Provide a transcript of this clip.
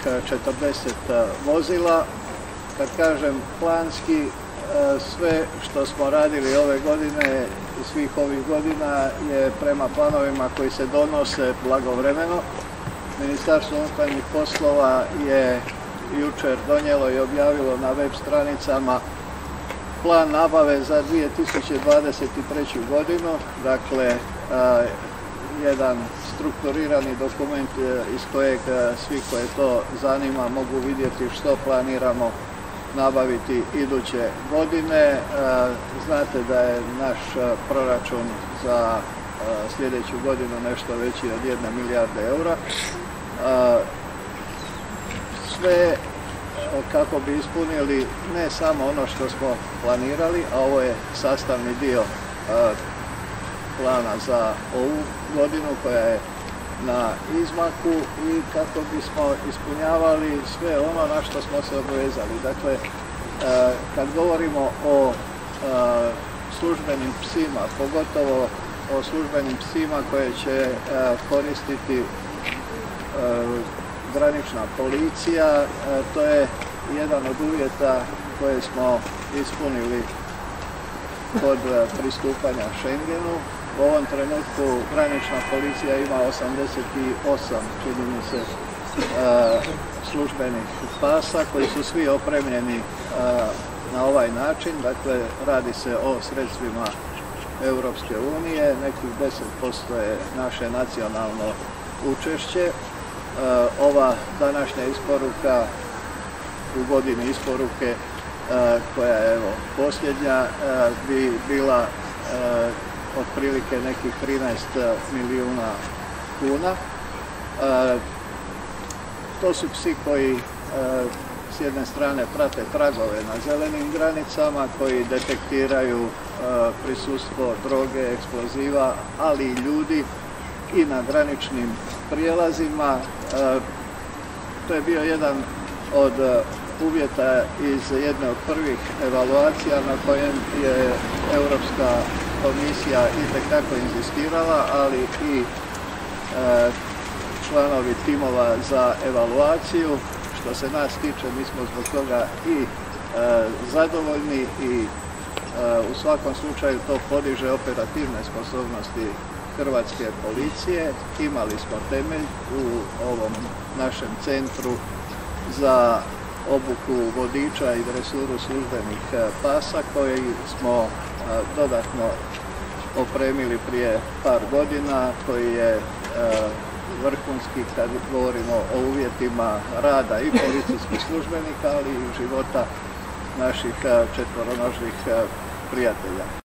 40 vozila. Kad kažem planski, sve što smo radili ove godine i svih ovih godina je prema planovima koji se donose blagovremeno. Ministarstvo unutarnjih poslova je jučer donijelo i objavilo na web stranicama plan nabave za 2023. godinu, dakle jedan strukturirani dokument iz kojeg svi koje to zanima mogu vidjeti što planiramo nabaviti iduće godine. Znate da je naš proračun za sljedeću godinu nešto veći od 1 milijarde eura. Sve kako bi ispunili ne samo ono što smo planirali, a ovo je sastavni dio plana za ovu godinu koja je na izmaku i kako bismo ispunjavali sve ono na što smo se obvezali. Dakle, kad govorimo o službenim psima, pogotovo o službenim psima koje će koristiti granična policija, to je jedan od uvjeta koje smo ispunili kod pristupanja Schengenu. U ovom trenutku granična policija ima 88, čini mi se, službenih pasa koji su svi opremljeni na ovaj način. Dakle, radi se o sredstvima Europske unije, nekih 10% je naše nacionalno učešće. Ova današnja isporuka u godini isporuke koja je posljednja bi bila otprilike nekih 13 milijuna kuna. To su psi koji s jedne strane prate tragove na zelenim granicama, koji detektiraju prisustvo droge, eksploziva, ali i ljudi i na graničnim prijelazima. To je bio jedan od uvjeta iz jedne od prvih evaluacija na kojem je Europska komisija itekako inzistirala, ali i članovi timova za evaluaciju. Što se nas tiče, mi smo zbog toga i zadovoljni i u svakom slučaju to podiže operativne sposobnosti hrvatske policije. Imali smo temelj u ovom našem centru za obuku vodiča i dresuru službenih pasa koji smo dodatno opremili prije par godina, koji je vrhunski kad govorimo o uvjetima rada i policijskih službenika, ali i života naših četvoronožnih prijatelja.